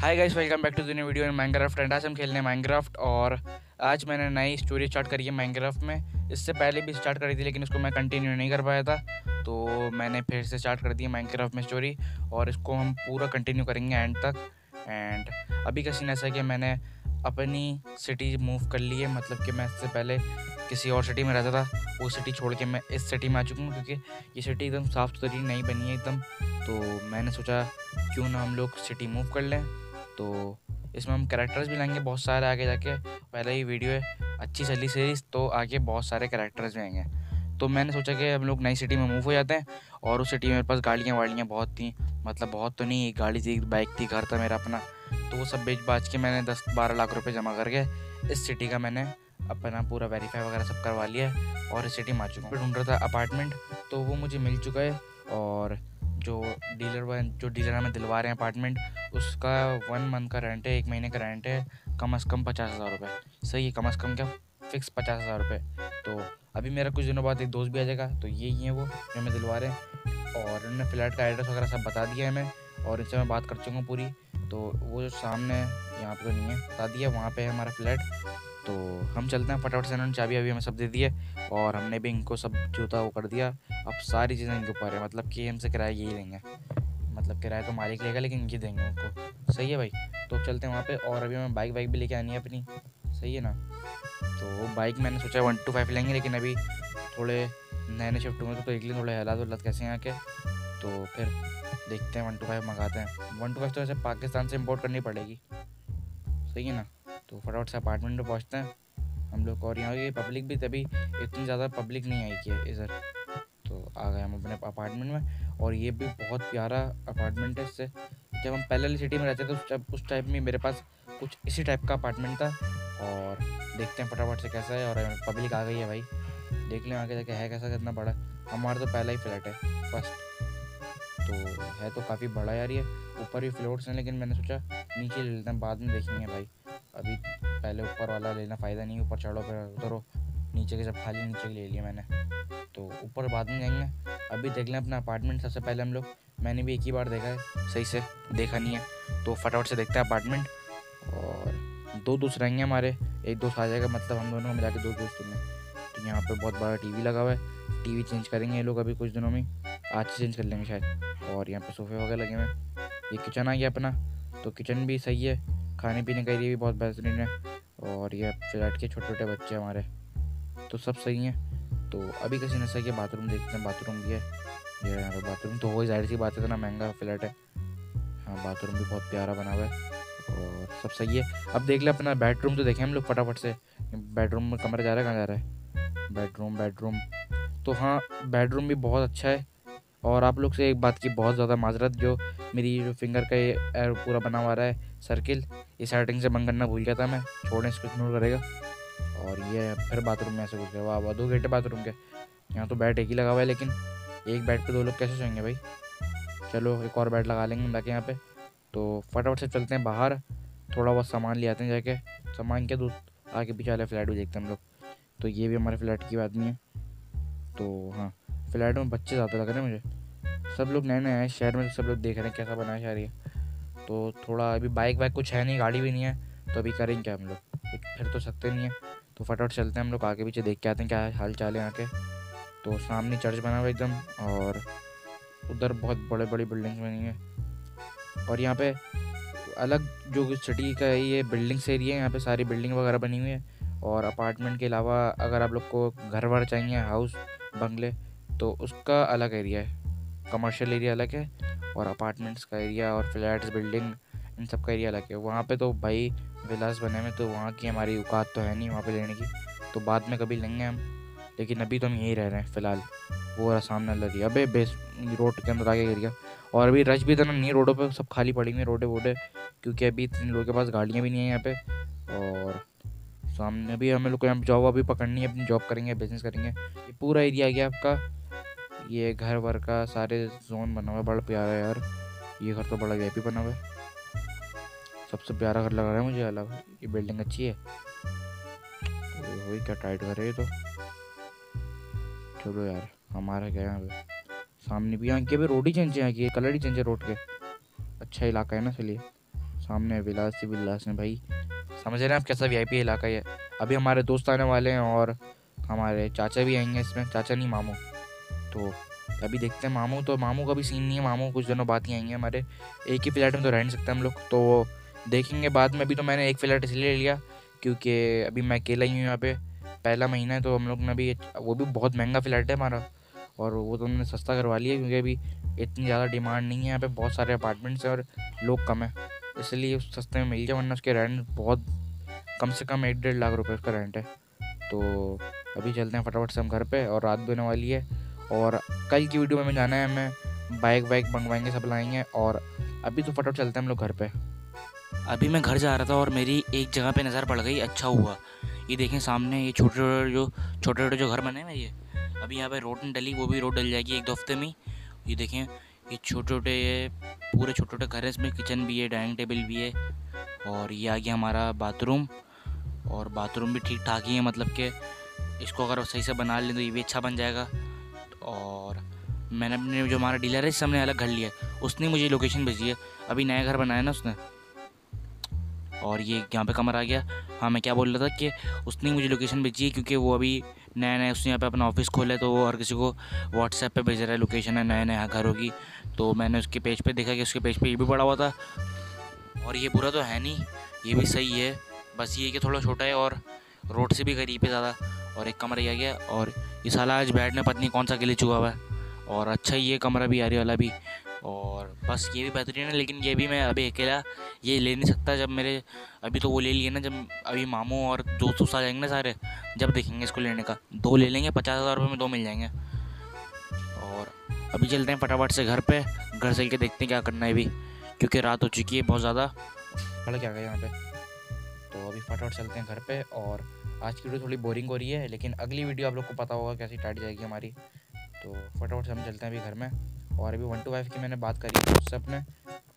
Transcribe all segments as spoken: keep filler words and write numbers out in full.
Hi guys, welcome back to the new video in Minecraft. And आज हम खेलने Minecraft और आज मैंने नई स्टोरी स्टार्ट करी है माइनक्राफ्ट में। इससे पहले भी स्टार्ट करी थी लेकिन उसको मैं कंटिन्यू नहीं कर पाया था, तो मैंने फिर से स्टार्ट कर दी है माइनक्राफ्ट में स्टोरी और इसको हम पूरा कंटिन्यू करेंगे एंड तक। एंड अभी का सीन ऐसा है कि मैंने अपनी सिटी मूव कर ली है, मतलब कि मैं इससे पहले किसी और सिटी में रहता था, वो सिटी छोड़ के मैं इस सिटी में आ चुका हूँ क्योंकि ये सिटी एकदम साफ़ सुथरी नई बनी है एकदम। तो मैंने सोचा क्यों ना हम लोग सिटी मूव कर लें। तो इसमें हम कैरेक्टर्स भी लाएंगे बहुत सारे आगे जाके। पहले ही वीडियो है, अच्छी चली सीरीज, तो आगे बहुत सारे कैरेक्टर्स भी आएंगे। तो मैंने सोचा कि हम लोग नई सिटी में मूव हो जाते हैं। और उस सिटी में मेरे पास गाड़ियाँ वाड़ियाँ बहुत थी, मतलब बहुत तो नहीं, एक गाड़ी थी, एक बाइक थी, घर था मेरा अपना। तो वो सब बेच बाच के मैंने दस बारह लाख रुपए जमा करके इस सिटी का मैंने अपना पूरा वेरीफाई वगैरह सब करवा लिया है और इस सिटी में आ चुका हूँ। ढूंढ रहा था अपार्टमेंट, तो वो मुझे मिल चुका है। और जो डीलर जो डीलर हमें दिलवा रहे हैं अपार्टमेंट, उसका वन मंथ का रेंट है, एक महीने का रेंट है, कम से कम पचास हज़ार रुपये। सही है, कम से कम क्या, फिक्स पचास हज़ार रुपये। तो अभी मेरा कुछ दिनों बाद एक दोस्त भी आ जाएगा, तो ये ही है वो जो हमें दिलवा रहे हैं। और उन्होंने फ्लैट का एड्रेस वगैरह सब बता दिया है हमें और इनसे मैं बात कर चुका हूँ पूरी। तो वो जो सामने यहाँ पे तो नहीं है, बता दिया वहाँ पे है हमारा फ्लैट। तो हम चलते हैं फटाफट से। उन्होंने चाबी अभी हमें सब दे दी है और हमने भी इनको सब जो था वो कर दिया। अब सारी चीज़ें इनके ऊपर है, मतलब कि हमसे किराया यही लेंगे, मतलब किराया तो मालिक लेगा लेकिन ये देंगे उनको। सही है भाई, तो चलते हैं वहाँ पे। और अभी हमें बाइक वाइक भी लेके आनी है अपनी, सही है ना। तो बाइक मैंने सोचा वन टू फाइव लेंगे, लेकिन अभी थोड़े नए नए शिफ्ट हुए तो एक लिए थोड़े हालात वालात कैसे यहाँ के, तो फिर देखते हैं वन टू फाइव मंगाते हैं। वन टू फाइव तो ऐसे पाकिस्तान से इम्पोर्ट करनी पड़ेगी, सही है ना। तो फटाफट से अपार्टमेंट में पहुँचते हैं हम लोग। और यहाँ की पब्लिक भी तभी इतनी ज़्यादा पब्लिक नहीं आई कि इधर। तो आ गए हम अपने अपार्टमेंट में और ये भी बहुत प्यारा अपार्टमेंट है। इससे जब हम पहले वाली सिटी में रहते थे तो उस टाइप में मेरे पास कुछ इसी टाइप का अपार्टमेंट था। और देखते हैं फटाफट से कैसा है। और पब्लिक आ गई है भाई, देख लें आगे जाके है कैसा, कितना बड़ा। हमारा तो पहला ही फ्लैट है, फर्स्ट, तो है तो काफ़ी बड़ा यार ये। ऊपर भी फ्लोर्स हैं लेकिन मैंने सोचा नीचे ले लेते हैं, बाद में देखेंगे भाई। अभी पहले ऊपर वाला लेना फ़ायदा नहीं, ऊपर चढ़ो फिर उतरो। नीचे के सब खाली नीचे के ले लिया मैंने, तो ऊपर बाद में जाएंगे। अभी देख लें अपना अपार्टमेंट सबसे पहले हम लोग। मैंने भी एक ही बार देखा है, सही से देखा नहीं है, तो फटाफट से देखते हैं अपार्टमेंट। और दो दोस्त रहेंगे हमारे, एक दोस्त आ जाएगा, मतलब हम दोनों को मिला के दो दोस्त होंगे। तो यहाँ पे बहुत बड़ा टीवी लगा हुआ है, टीवी चेंज करेंगे ये लोग अभी कुछ दिनों में, आज चेंज कर लेंगे शायद। और यहाँ पे सोफे वगैरह लगे हुए हैं। ये किचन आ गया अपना, तो किचन भी सही है, खाने पीने का एरिया भी बहुत बेहतरीन है। और ये फ्लैट के छोटे छोटे बच्चे हमारे, तो सब सही है। तो अभी का सीन ऐसा है कि बाथरूम देखते हैं, बाथरूम भी है ये यहाँ पे। बाथरूम तो वही जाहिर सी बात है, इतना महंगा फ्लैट है। हाँ, बाथरूम भी बहुत प्यारा बना हुआ है और सब सही है। अब देख ले अपना बेडरूम, तो देखें हम लोग फटाफट से। बेडरूम में कमरा जा रहा है, कहाँ जा रहा है, बेडरूम बेडरूम तो हाँ, बेडरूम भी बहुत अच्छा है। और आप लोग से एक बात की बहुत ज़्यादा माजरत, जो मेरी जो फिंगर का ये एरो पूरा बना हुआ रहा है सर्किल, ये सेटिंग से बंद करना भूल गया था मैं, छोड़ने इसको इग्नोर करेगा। और ये फिर बाथरूम में ऐसे घुस गया, वाह वाह, दो गेट बाथरूम के। यहाँ तो बेड एक ही लगा हुआ है, लेकिन एक बेड पे दो लोग कैसे सोएंगे भाई। चलो एक और बेड लगा लेंगे जाके यहाँ पे। तो फटाफट से चलते हैं बाहर, थोड़ा बहुत सामान ले आते हैं जाके। सामान के दोस्त आगे पीछे वाले फ्लैट भी देखते हैं हम लोग। तो ये भी हमारे फ्लैट की बात नहीं है। तो हाँ, फ्लैट में बच्चे ज़्यादा लग रहे हैं मुझे, सब लोग नए नए हैं शहर में, तो सब लोग देख रहे हैं कैसा बना है शहर ये। तो थोड़ा अभी बाइक वाइक कुछ है नहीं, गाड़ी भी नहीं है, तो अभी करेंगे क्या हम लोग, फिर तो सकते नहीं है। तो फटाफट चलते हैं हम लोग, आगे पीछे देख के आते हैं क्या हाल चाल है यहाँ के। तो सामने चर्च बना हुआ एकदम, और उधर बहुत बड़े बड़ी बिल्डिंग्स बनी है। और यहाँ पे अलग जो सिटी का है ये बिल्डिंग्स एरिया है, यहाँ पे सारी बिल्डिंग वगैरह बनी हुई है। और अपार्टमेंट के अलावा अगर आप लोग को घर वर चाहिए, हाउस बंगले, तो उसका अलग एरिया है, कमर्शियल एरिया अलग है, और अपार्टमेंट्स का एरिया और फ्लैट्स बिल्डिंग इन सब का एरिया अलग है। वहाँ पे तो भाई विलास बने में, तो वहाँ की हमारी औकात तो है नहीं वहाँ पे लेने की, तो बाद में कभी लेंगे हम, लेकिन अभी तो हम यहीं रह रहे हैं फ़िलहाल। वो रहा सामने लगी, अबे बेस रोड के अंदर आगे गिर गया। और अभी रश भी इतना नहीं है रोडों पे, सब खाली पड़ी हुई हैं रोडे वोडे, क्योंकि अभी इतने लोगों के पास गाड़ियाँ भी नहीं हैं यहाँ पे। और सामने भी हमें लोग को यहाँ जॉब अभी पकड़नी है, अपनी जॉब करेंगे, बिजनेस करेंगे। ये पूरा एरिया आ गया आपका, ये घर वर का सारे जोन बना हुआ है, बड़ा प्यारा है यार। ये घर तो बड़ा वीआईपी बना हुआ है, सबसे प्यारा घर लग रहा है मुझे अलग। ये बिल्डिंग अच्छी है, वही क्या टाइट घर है ये तो। चलो यार, हमारा क्या यहाँ पे सामने भी, यहाँ की अभी रोड ही चेंज है, यहाँ की कलर ही चेंज है रोड के। अच्छा इलाका है ना, चलिए सामने विलास ही विलास है भाई, समझ रहे हैं आप कैसा वीआईपी इलाका है। अभी हमारे दोस्त आने वाले हैं और हमारे चाचा भी आएंगे इसमें, चाचा नहीं मामू। तो अभी देखते हैं, मामू तो मामू का भी सीन नहीं है, मामू कुछ दिनों बाद ही आएंगे हमारे। एक ही फ्लैट में तो रह नहीं सकते हम लोग, तो देखेंगे बाद में। अभी तो मैंने एक फ्लैट इसलिए लिया क्योंकि अभी मैं अकेला ही हूँ यहाँ पे, पहला महीना है। तो हम लोग ने अभी, वो भी बहुत महंगा फ्लैट है हमारा, और वो तो हमने सस्ता करवा लिया क्योंकि अभी इतनी ज़्यादा डिमांड नहीं है यहाँ पे, बहुत सारे अपार्टमेंट्स हैं और लोग कम है, इसलिए सस्ते में मिल गया। वरना उसके रेंट बहुत, कम से कम एक डेढ़ लाख रुपए उसका रेंट है। तो अभी चलते हैं फटाफट से हम घर पे, और रात भी होने वाली है। और कल की वीडियो में हमें जाना है, हमें बाइक वाइक मंगवाएंगे, सब लाएंगे। और अभी तो फटाफट चलते हैं हम लोग घर पे। अभी मैं घर जा रहा था और मेरी एक जगह पे नज़र पड़ गई, अच्छा हुआ। ये देखें सामने, ये छोटे छोटे जो छोटे छोटे जो घर बने हैं, ये अभी यहाँ पे रोड नहीं डली, वो भी रोड डल जाएगी एक दो हफ्ते में। ये देखें, ये छोटे छोटे, ये पूरे छोटे छोटे घर है, इसमें किचन भी है, डाइनिंग टेबल भी है। और ये आ गया हमारा बाथरूम, और बाथरूम भी ठीक ठाक ही है, मतलब कि इसको अगर सही से बना लें तो ये भी अच्छा बन जाएगा। और मैंने अपने जो हमारा डीलर है, इससे हमने अलग घर लिया है, उसने मुझे लोकेशन भेजी है, अभी नया घर बनाया ना उसने। और ये यहाँ पे कमरा आ गया। हाँ, मैं क्या बोल रहा था कि उसने मुझे लोकेशन भेजी है क्योंकि वो अभी नया नया उसने यहाँ पे अपना ऑफिस खोला है, तो वो हर किसी को व्हाट्सएप पे भेज रहा है लोकेशन है, नया नया घर होगी। तो मैंने उसके पेज पे देखा कि उसके पेज पे ये भी पड़ा हुआ था, और ये बुरा तो है नहीं, ये भी सही है। बस ये कि थोड़ा छोटा है और रोड से भी करीब है ज़्यादा। और एक कमरा आ गया, और ये साला आज बेड में पत्नी कौन सा गिले चुका हुआ है, और अच्छा ही है कमरा भी, यारी वाला भी। और बस ये भी बेहतरीन है, लेकिन ये भी मैं अभी अकेला ये ले नहीं सकता। जब मेरे, अभी तो वो ले लिए ना, जब अभी मामू और दोस्त दोस्त आ जाएंगे ना सारे, जब देखेंगे इसको लेने का। दो ले लेंगे, पचास हज़ार रुपये में दो मिल जाएंगे। और अभी चलते हैं फटाफट से घर पे, घर चल के देखते हैं क्या करना है अभी, क्योंकि रात हो चुकी है बहुत ज़्यादा। पड़ क्या गया यहाँ पे। तो अभी फटाफट चलते हैं घर पे। और आज की वीडियो थोड़ी बोरिंग हो रही है, लेकिन अगली वीडियो आप लोग को पता होगा कैसी स्टार्ट जाएगी हमारी। तो फटाफट से हम चलते हैं अभी घर में। और अभी वन टू फाइव की मैंने बात करी दोस्त से अपने,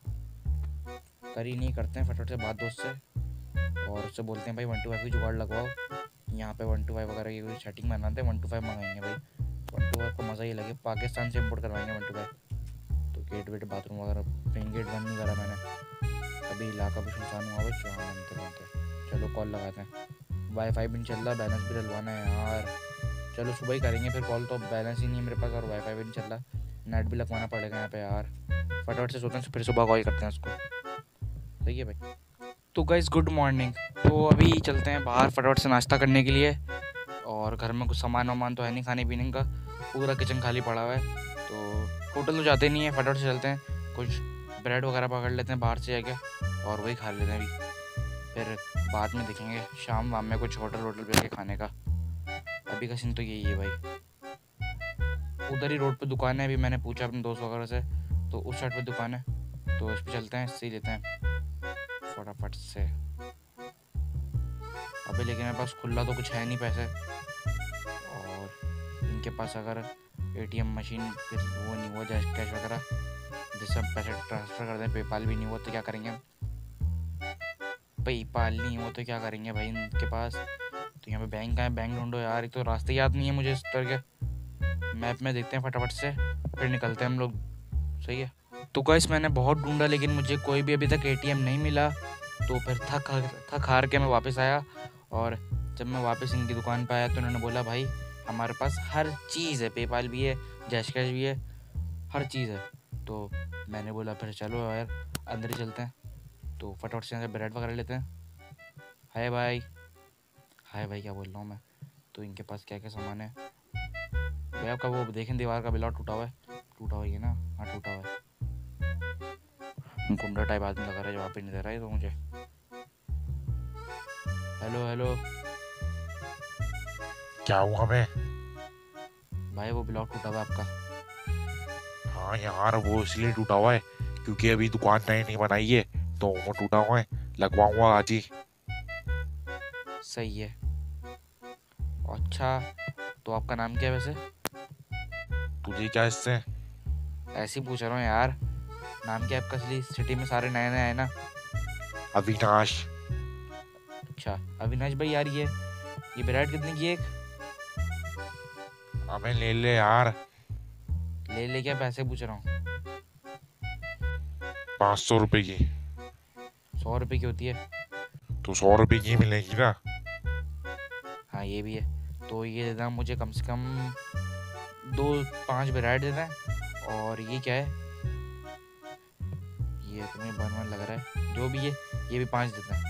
करी नहीं, करते हैं फटाफट से बात दोस्त से, और उससे बोलते हैं भाई वन टू फाइव की जुगाड़ लगवाओ यहाँ पे, वन टू फाइव वगैरह की कोई सेटिंग बनाते हैं, वन टू फाइव मंगाएंगे भाई। वन टू फाइव को मज़ा ही लगे, पाकिस्तान से इम्पोर्ट करवाएंगे वन टू फाइव। तो गेट वेट बाथरूम वगैरह, मेन गेट बंद नहीं करा मैंने, अभी इलाका भी सुनसान हुआ है। चौहान बनते बनते चलो कॉल लगाते हैं। वाईफाई भी नहीं चल रहा, बैलेंस भी डलवाना है यार। चलो सुबह ही करेंगे फिर कॉल, तो बैलेंस ही नहीं है मेरे पास और वाईफाई भी नहीं चल रहा, नेट भी लगवाना पड़ेगा यहाँ पे यार। फटाफट से सोचते हैं फिर सुबह कॉल करते हैं उसको, सही है भाई। तो गाइस गुड मॉर्निंग। तो अभी चलते हैं बाहर फटाफट से नाश्ता करने के लिए, और घर में कुछ सामान वामान तो है नहीं खाने पीने का, पूरा किचन खाली पड़ा हुआ है। तो होटल तो जाते नहीं है, फटाफट से चलते हैं, कुछ ब्रेड वगैरह पकड़ लेते हैं बाहर से जाके, और वही खा लेते हैं अभी। फिर बाद में देखेंगे शाम वाम में कुछ होटल वोटल पे जाके खाने का। अभी का सीन तो यही है भाई। उधर ही रोड पे दुकान है, अभी मैंने पूछा अपने दोस्त वगैरह से, तो उस साइड पे दुकान है, तो इस पर चलते हैं, इससे ही लेते हैं फटाफट से। अभी लेकिन मेरे पास खुला तो कुछ है नहीं पैसे, और इनके पास अगर एटीएम मशीन वो नहीं हुआ, जैसे कैश वगैरह जिससे हम पैसे ट्रांसफ़र कर दें, पेपाल भी नहीं हुआ तो क्या करेंगे, पेपाल नहीं हुआ तो क्या करेंगे भाई इनके पास। तो यहाँ पे बैंक का है, बैंक ढूंढो यार, एक तो रास्ते याद नहीं है मुझे इस तरह के। मैप में देखते हैं फटाफट से, फिर निकलते हैं हम लोग, सही है। तो गाइस मैंने बहुत ढूंढा, लेकिन मुझे कोई भी अभी तक एटीएम नहीं मिला। तो फिर थक थक हार के मैं वापस आया, और जब मैं वापस इनकी दुकान पर आया तो उन्होंने बोला भाई हमारे पास हर चीज़ है, पेपाल भी है, जैश कैश भी है, हर चीज़ है। तो मैंने बोला फिर चलो यार अंदर ही चलते हैं। तो फटाफट से यहाँ से ब्रेड वगैरह लेते हैं। हाय भाई, हाय भाई क्या बोल रहा हूँ मैं। तो इनके पास क्या क्या सामान है भाई, आपका वो देखें दीवार का बिलॉट टूटा हुआ है, टूटा हुआ है ना, हाँ टूटा हुआ है। गुंडा टाइप आदमी लगा रहा है, जवाब भी नहीं दे रहा है तो मुझे। हेलो हेलो, क्या हुआ मैं? भाई वो ब्लॉक टूटा हुआ है आपका। हाँ यार, वो इसलिए टूटा हुआ है क्योंकि अभी दुकान नई नहीं बनाई है, तो वो टूटा हुआ है, लगवाऊंगा आज ही। सही है। अच्छा तो आपका नाम क्या है वैसे? तुझे क्या इससे? ऐसे ही पूछ रहा हूँ यार, नाम क्या है आपका? असली सिटी में सारे नए नए आए ना। अविनाश। अच्छा अविनाश भाई, यार ये ये ब्रेड कितने की एक? हमें ले ले यार। ले ले क्या पैसे पूछ रहा हूँ? पाँच सौ रुपए की। सौ रुपये की होती है। तो सौ रुपये की मिलेगी ना। हाँ ये भी है। तो ये दे देना मुझे कम से कम दो पाँच ब्रेड दे दें। और ये क्या है, ये तुम्हें वन वन लग रहा है, जो भी है ये भी पाँच देते हैं।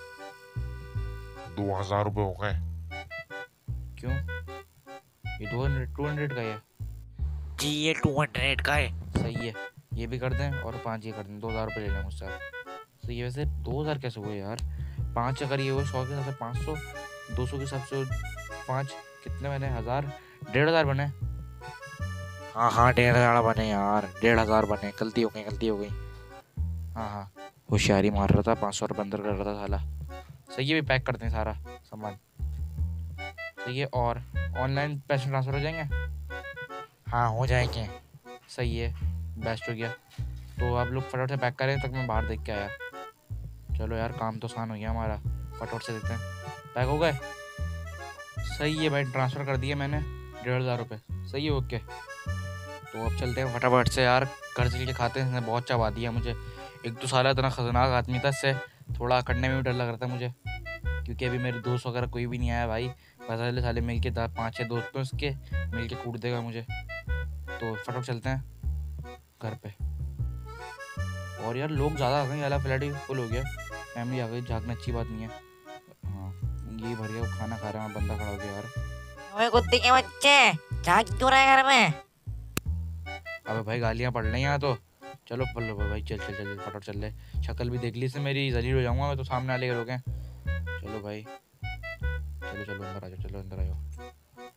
दो हजार रुपये हो गए। क्यों, ये दो हंड्रेड टू हंड्रेड का ही है। जी ये टू हंड्रेड का है। सही है, ये भी कर दें और पाँच ये कर दें, दो हज़ार रुपये ले लें मुझसे। सही है। वैसे दो हज़ार कैसे हुए यार, पाँच अगर ये हुए सौ के हिसाब से पाँच सौ, दो सौ के हिसाब से पाँच, कितने बने, हज़ार, डेढ़ हज़ार बने। हाँ हाँ डेढ़ हज़ार बने यार, डेढ़ हज़ार बने, गलती हो गई गलती हो गई। हाँ हाँ होशियारी मार रहा था, पाँच सौ रुपये अंदर कर रहा था साला। सही है, भी पैक करते हैं सारा सामान। सही है। और ऑनलाइन पैसे ट्रांसफ़र हो जाएंगे। हाँ हो जाएंगे। सही है, बेस्ट हो गया। तो आप लोग फटाफट से पैक करें तक मैं बाहर देख के आया। चलो यार काम तो आसान हो गया हमारा, फटाफट से देखते हैं। पैक हो गए। सही है भाई, ट्रांसफ़र कर दिया मैंने डेढ़ हज़ार रुपये। सही है, ओके। तो अब चलते हैं फटाफट से यार, घर चल के खाते हैं। इसने बहुत चबा दिया मुझे। एक तो साला इतना खतरनाक आदमी था, इससे थोड़ा करने में भी डर लग रहा था मुझे, क्योंकि अभी मेरे दोस्त वगैरह कोई भी नहीं आया भाई। पता चले साले मिल के पाँच छः दोस्तों इसके मिल के कूट देगा मुझे। तो फटाफट चलते हैं घर पे। और यार लोग ज़्यादा आ गए, वाला फ्लैट ही फुल हो गया, फैमिली आ गई, झाँकना अच्छी बात नहीं है। हाँ ये भर गया, खाना खा रहा है, बंदा खड़ा हो गया यार। ओए कुत्ते के बच्चे, झाँक क्यों रहा है घर में? अबे भाई गालियाँ पड़ रही यहाँ तो। चलो पल्लो भाई, चल चल चल फटाफट चल ले। शक्ल भी देख ली से मेरी, जलील हो जाऊँगा मैं तो सामने वाले के रोकें। चलो भाई चलो चलो अंदर आ जाओ, चलो अंदर आ जाओ।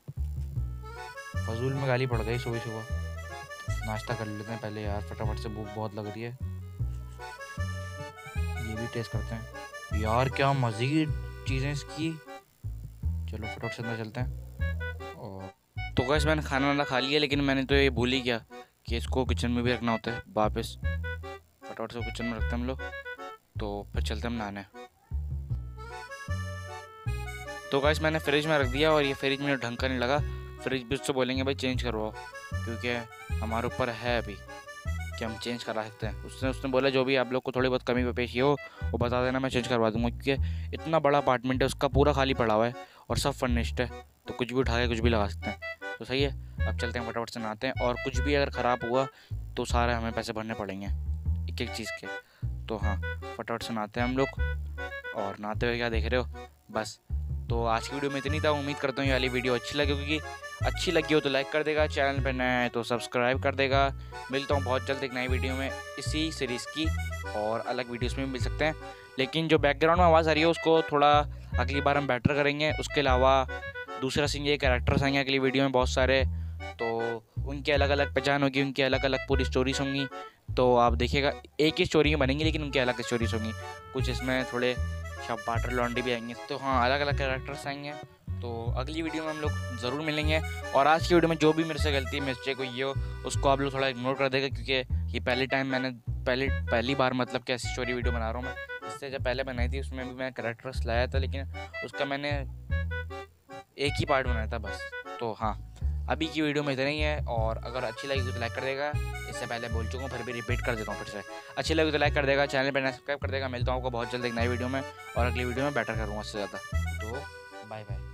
फजूल में गाली पड़ गई सुबह सुबह। नाश्ता कर लेते हैं पहले यार, फटाफट से, भूख बहुत लग रही है। ये भी टेस्ट करते हैं यार, क्या मज़े की चीज़ें इसकी। चलो फटाफट से अंदर चलते हैं। और तो गैस मैंने खाना वाना खा लिया, लेकिन मैंने तो ये भूल ही गया कि इसको किचन में भी रखना होता है वापस। फटाफट से किचन में रखते हैं हम लोग, तो फिर चलते हम नहाने। तो गैस मैंने फ्रिज में रख दिया, और ये फ्रिज में ढंग का नहीं लगा। फ्रिज भी उससे बोलेंगे भाई चेंज करवाओ, क्योंकि हमारे ऊपर है अभी कि हम चेंज करा सकते हैं। उसने उसने बोला जो भी आप लोग को थोड़ी बहुत कमी पेशी हो वो बता देना, मैं चेंज करवा दूंगा, क्योंकि इतना बड़ा अपार्टमेंट है, उसका पूरा खाली पड़ा हुआ है और सब फर्निश्ड है, तो कुछ भी उठा के कुछ भी लगा सकते हैं। तो सही है, अब चलते हैं फटाफट से नहाते हैं। और कुछ भी अगर ख़राब हुआ तो सारे हमें पैसे भरने पड़ेंगे एक एक चीज़ के। तो हाँ फटाफट से नहाते हैं हम लोग। और नहाते हुए क्या देख रहे हो, बस। तो आज की वीडियो में इतनी था। उम्मीद करता हूँ ये वाली वीडियो अच्छी लगी होगी। अच्छी लगी हो तो लाइक कर देगा, चैनल पर नया है तो सब्सक्राइब कर देगा। मिलता हूँ बहुत जल्द एक नई वीडियो में इसी सीरीज़ की, और अलग वीडियोस में भी मिल सकते हैं। लेकिन जो बैकग्राउंड में आवाज़ आ रही है उसको थोड़ा अगली बार हम बेटर करेंगे। उसके अलावा दूसरा सीन, ये कैरेक्टर्स आएंगे अगली वीडियो में बहुत सारे, तो उनकी अलग अलग पहचान होगी, उनकी अलग अलग पूरी स्टोरीज होंगी। तो आप देखिएगा, एक ही स्टोरी में बनेंगी लेकिन उनकी अलग स्टोरीज होंगी। कुछ इसमें थोड़े शब पाटर लॉन्डी भी आएंगे। तो हाँ अलग अलग कैरेक्टर्स आएंगे। तो अगली वीडियो में हम लोग ज़रूर मिलेंगे। और आज की वीडियो में जो भी मेरे से गलती मिस्टेक हुई हो उसको आप लोग थोड़ा इग्नोर कर देगा, क्योंकि ये पहली टाइम मैंने पहली पहली बार मतलब कि ऐसी स्टोरी वीडियो बना रहा हूँ मैं। इससे जब पहले बनाई थी उसमें भी मैं कैरेक्टर्स लाया था, लेकिन उसका मैंने एक ही पार्ट बनाया था बस। तो हाँ अभी की वीडियो में इतना ही है। और अगर अच्छी लगी तो लाइक कर देगा, इससे पहले बोल चुका हूँ फिर भी रिपीट कर देता हूँ फिर से। अच्छी लगी तो लाइक कर देगा, चैनल पर सब्सक्राइब कर देगा। मिलता हूँ आपको बहुत जल्द एक नई वीडियो में, और अगली वीडियो में बेटर करूँगा उससे ज़्यादा। तो बाय बाय।